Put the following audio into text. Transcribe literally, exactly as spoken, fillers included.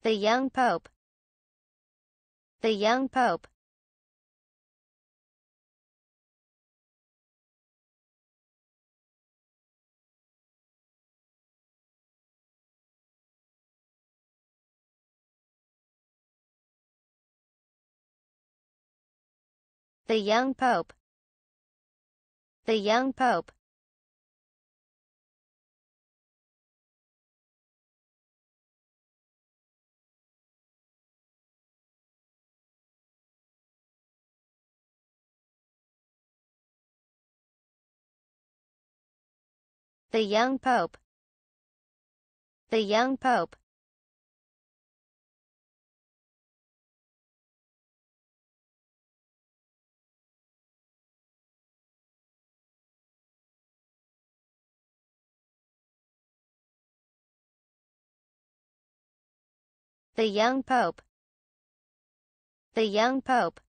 The young pope. The young pope. The young pope. The young pope. The young pope. The young pope. The young pope. The young pope.